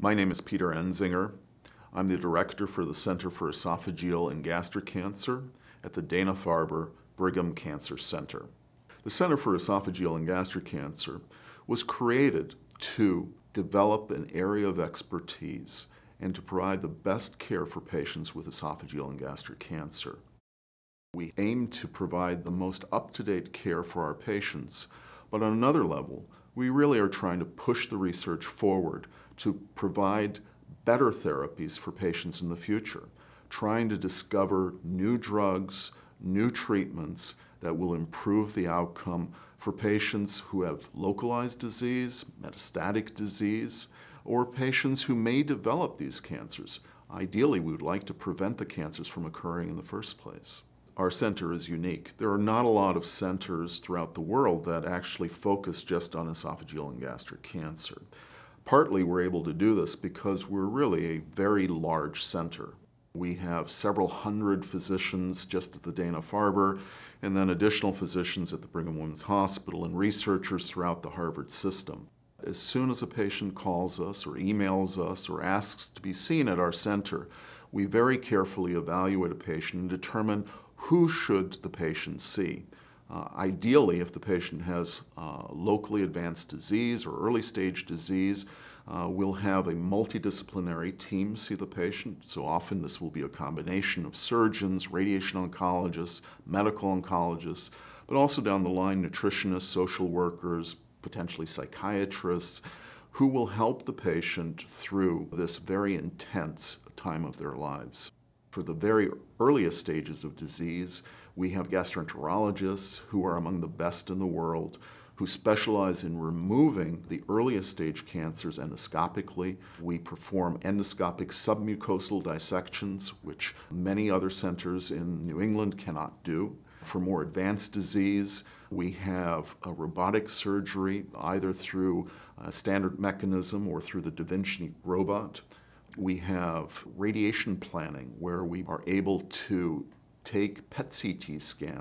My name is Peter Enzinger. I'm the director for the Center for Esophageal and Gastric Cancer at the Dana-Farber Brigham Cancer Center. The Center for Esophageal and Gastric Cancer was created to develop an area of expertise and to provide the best care for patients with esophageal and gastric cancer. We aim to provide the most up-to-date care for our patients, but on another level, we really are trying to push the research forward to provide better therapies for patients in the future, trying to discover new drugs, new treatments that will improve the outcome for patients who have localized disease, metastatic disease, or patients who may develop these cancers. Ideally, we would like to prevent the cancers from occurring in the first place. Our center is unique. There are not a lot of centers throughout the world that actually focus just on esophageal and gastric cancer. Partly we're able to do this because we're really a very large center. We have several hundred physicians just at the Dana-Farber, and then additional physicians at the Brigham Women's Hospital and researchers throughout the Harvard system. As soon as a patient calls us or emails us or asks to be seen at our center, we very carefully evaluate a patient and determine who should the patient see. Ideally, if the patient has locally advanced disease or early stage disease, we'll have a multidisciplinary team see the patient. So often this will be a combination of surgeons, radiation oncologists, medical oncologists, but also down the line nutritionists, social workers, potentially psychiatrists, who will help the patient through this very intense time of their lives. For the very earliest stages of disease, we have gastroenterologists who are among the best in the world, who specialize in removing the earliest stage cancers endoscopically. We perform endoscopic submucosal dissections, which many other centers in New England cannot do. For more advanced disease, we have a robotic surgery, either through a standard mechanism or through the Da Vinci robot. We have radiation planning, where we are able to take PET-CT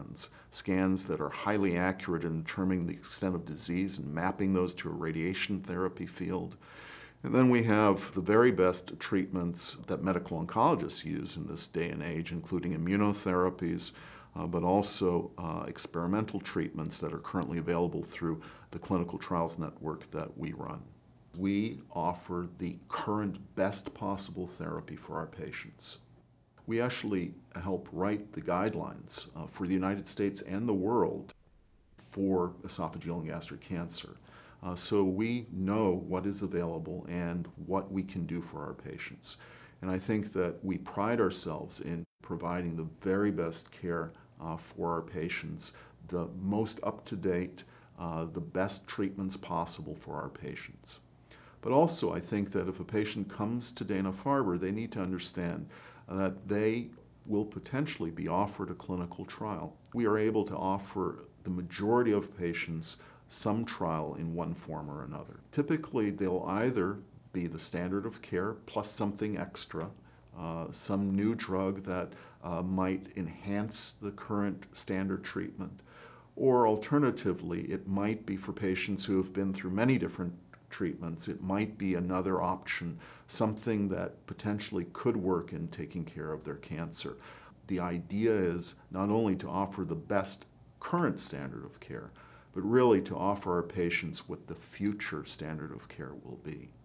scans that are highly accurate in determining the extent of disease and mapping those to a radiation therapy field. And then we have the very best treatments that medical oncologists use in this day and age, including immunotherapies, but also experimental treatments that are currently available through the clinical trials network that we run. We offer the current best possible therapy for our patients. We actually help write the guidelines for the United States and the world for esophageal and gastric cancer. So we know what is available and what we can do for our patients. And I think that we pride ourselves in providing the very best care for our patients, the most up-to-date, the best treatments possible for our patients. But also, I think that if a patient comes to Dana-Farber, they need to understand that they will potentially be offered a clinical trial. We are able to offer the majority of patients some trial in one form or another. Typically, they'll either be the standard of care plus something extra, some new drug that might enhance the current standard treatment, or alternatively, it might be for patients who have been through many different treatments. It might be another option, something that potentially could work in taking care of their cancer. The idea is not only to offer the best current standard of care, but really to offer our patients what the future standard of care will be.